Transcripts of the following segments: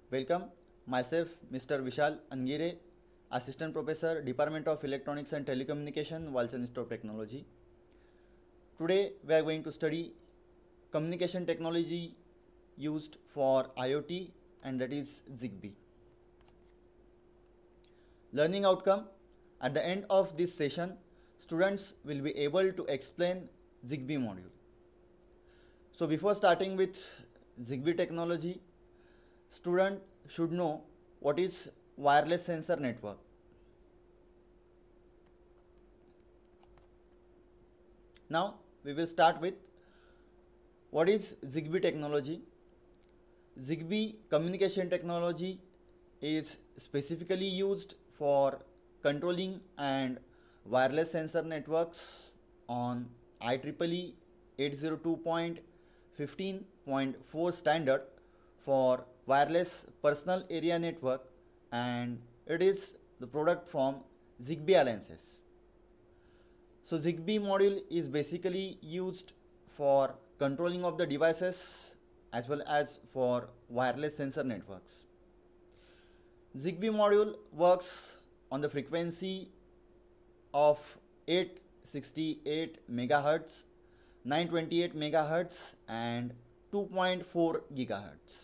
Welcome, myself Mr. V.V.Anagire, Assistant Professor, Department of Electronics and Telecommunication, Walchand Institute of Technology. Today we are going to study communication technology used for IoT, and that is ZigBee. Learning outcome: at the end of this session, students will be able to explain ZigBee module. So before starting with ZigBee technology, student should know what is wireless sensor network. Now we will start with what is ZigBee technology. ZigBee communication technology is specifically used for controlling and wireless sensor networks on IEEE 802.15.4 standard for wireless personal area network, and it is the product from ZigBee Alliances. So ZigBee module is basically used for controlling of the devices as well as for wireless sensor networks. ZigBee module works on the frequency of 868 MHz, 928 MHz and 2.4 GHz.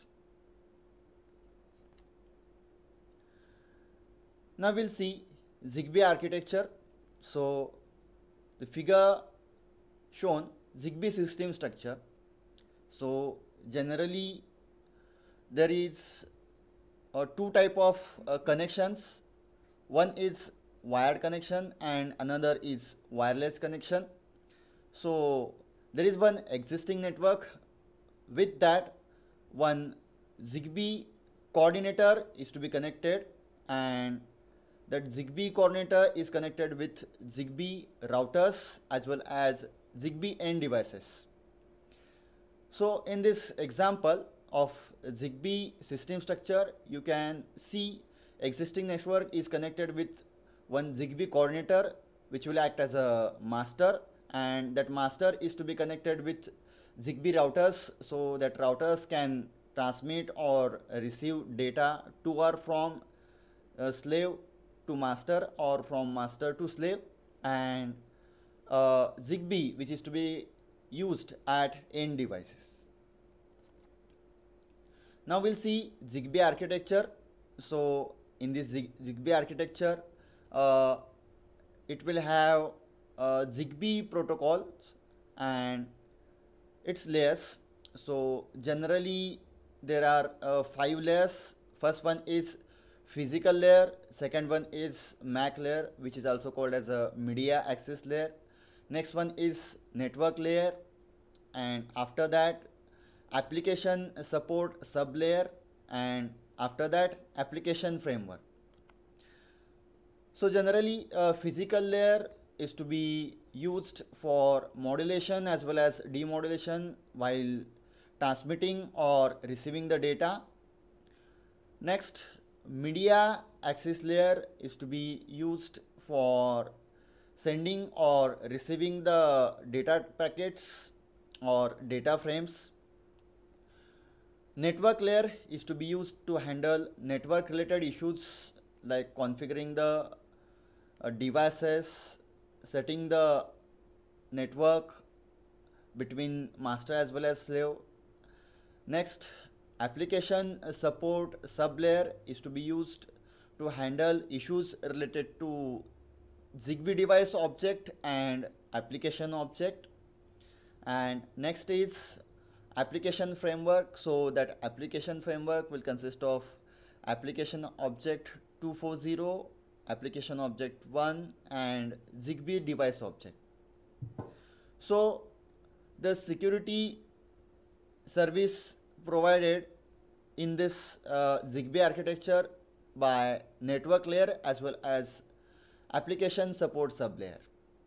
Now we'll see ZigBee architecture. So the figure shown ZigBee system structure. So generally there is two type of connections. One is wired connection and another is wireless connection. So there is one existing network. With that, one ZigBee coordinator is to be connected, and that ZigBee coordinator is connected with ZigBee routers as well as ZigBee end devices. So in this example of ZigBee system structure, you can see existing network is connected with one ZigBee coordinator which will act as a master, and that master is to be connected with ZigBee routers, so that routers can transmit or receive data to or from slave to master or from master to slave, and ZigBee which is to be used at end devices. Now we'll see ZigBee architecture. So in this ZigBee architecture, it will have ZigBee protocols and its layers. So generally there are 5 layers. First one is physical layer, second one is MAC layer, which is also called as a media access layer. Next one is network layer, and after that application support sub layer, and after that application framework. So generally physical layer is to be used for modulation as well as demodulation while transmitting or receiving the data. Next, media access layer is to be used for sending or receiving the data packets or data frames. Network layer is to be used to handle network related issues like configuring the devices, setting the network between master as well as slave. Next, application support sub layer is to be used to handle issues related to ZigBee device object and application object. And next is application framework. So that application framework will consist of application object 240, application object 1 and ZigBee device object. So the security service provided in this ZigBee architecture by network layer as well as application support sub layer.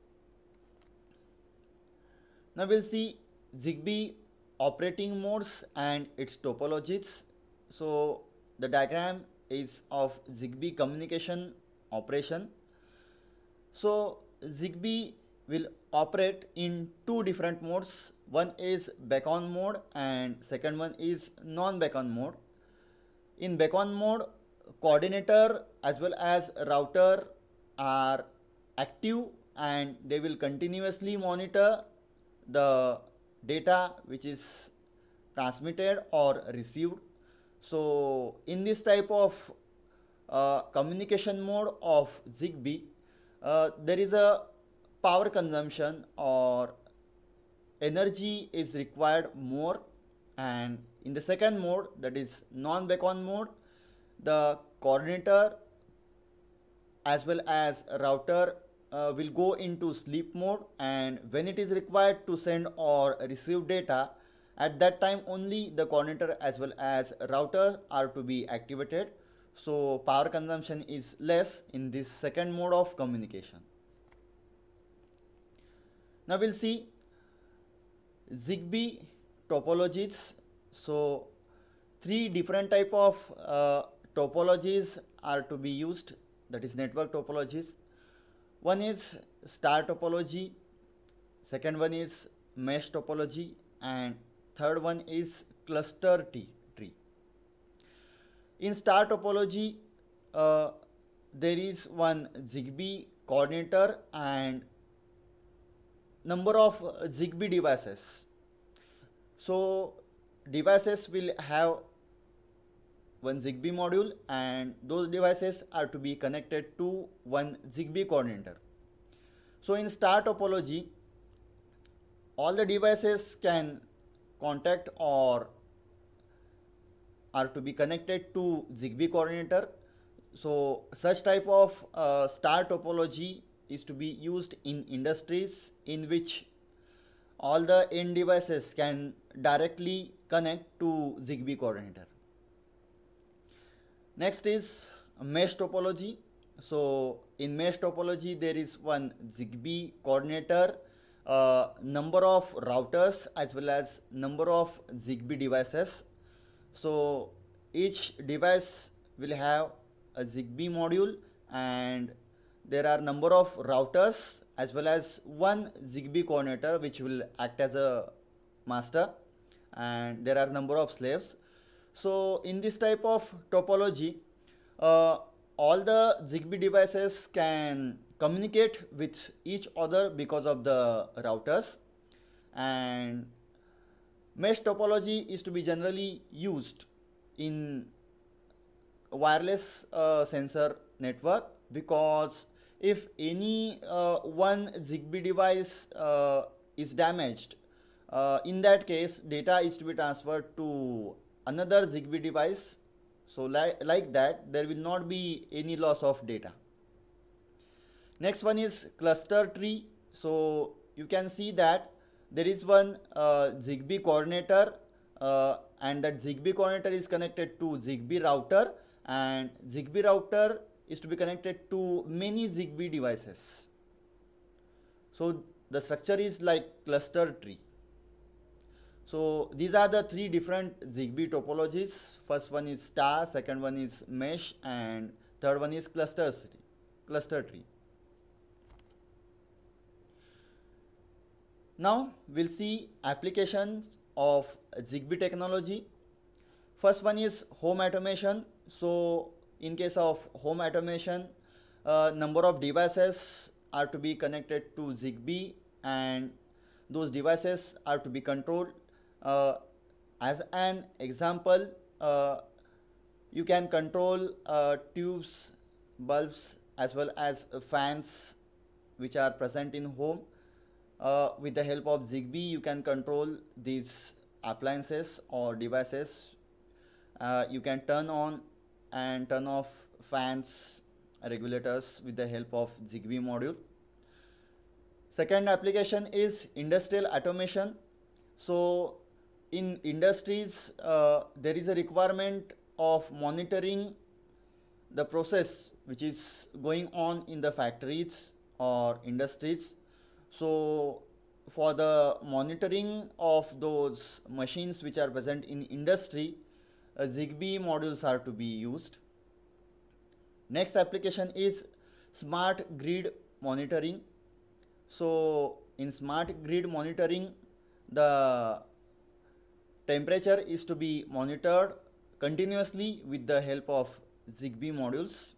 Now we'll see ZigBee operating modes and its topologies. So the diagram is of ZigBee communication operation. So ZigBee will operate in two different modes. One is beacon mode and second one is non-beacon mode. In beacon mode, coordinator as well as router are active and they will continuously monitor the data which is transmitted or received. So in this type of communication mode of ZigBee, there is a power consumption or energy is required more, and in the second mode, that is non-beacon mode, the coordinator as well as router will go into sleep mode, and when it is required to send or receive data, at that time only the coordinator as well as router are to be activated. So power consumption is less in this second mode of communication. Now we'll see ZigBee topologies. So three different type of topologies are to be used, that is network topologies. One is star topology, second one is mesh topology, and third one is cluster tree. In star topology, there is one ZigBee coordinator and number of ZigBee devices. So devices will have one ZigBee module and those devices are to be connected to one ZigBee coordinator. So in star topology, all the devices can contact or are to be connected to ZigBee coordinator. So such type of star topology is to be used in industries in which all the end devices can directly connect to ZigBee coordinator. Next is mesh topology. So in mesh topology, there is one ZigBee coordinator, number of routers as well as number of ZigBee devices. So each device will have a ZigBee module and there are number of routers as well as one ZigBee coordinator which will act as a master, and there are number of slaves. So in this type of topology, all the ZigBee devices can communicate with each other because of the routers, and mesh topology is to be generally used in wireless sensor network, because if any one ZigBee device is damaged, in that case data is to be transferred to another ZigBee device. So like that, there will not be any loss of data. Next one is cluster tree. So you can see that there is one ZigBee coordinator and that ZigBee coordinator is connected to ZigBee router, and ZigBee router is to be connected to many ZigBee devices. So the structure is like cluster tree. So these are the three different ZigBee topologies. First one is star, second one is mesh, and third one is cluster tree. Now we'll see applications of ZigBee technology. First one is home automation. So in case of home automation, number of devices are to be connected to ZigBee and those devices are to be controlled. As an example, you can control tubes, bulbs as well as fans which are present in home. With the help of ZigBee, you can control these appliances or devices. You can turn on and turn off fans, regulators with the help of ZigBee module. Second application is industrial automation. So in industries, there is a requirement of monitoring the process which is going on in the factories or industries. So for the monitoring of those machines which are present in industry, ZigBee modules are to be used. Next application is smart grid monitoring. So in smart grid monitoring, the temperature is to be monitored, continuously with the help of ZigBee modules.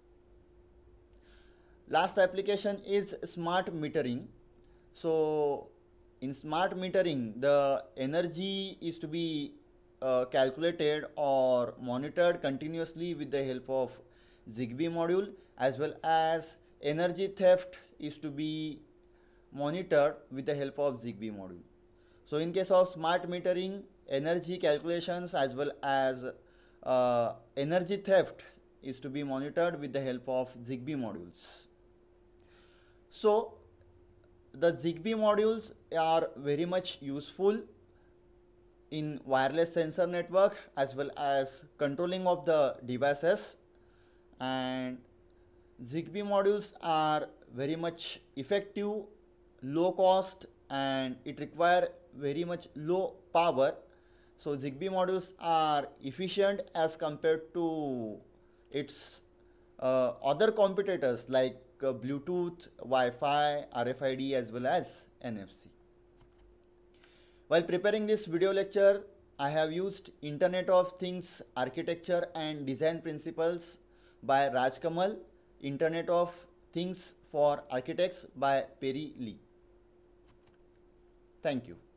Last application is smart metering. So in smart metering, the energy is to be calculated or monitored continuously with the help of ZigBee module, as well as energy theft is to be monitored with the help of ZigBee module. So in case of smart metering, energy calculations as well as energy theft is to be monitored with the help of ZigBee modules. So the ZigBee modules are very much useful in wireless sensor network as well as controlling of the devices, and ZigBee modules are very much effective, low cost, and it require very much low power. So ZigBee modules are efficient as compared to its other competitors like Bluetooth, Wi-Fi, RFID as well as NFC. While preparing this video lecture, I have used Internet of Things Architecture and Design Principles by Raj Kamal, Internet of Things for Architects by Perry Lee. Thank you.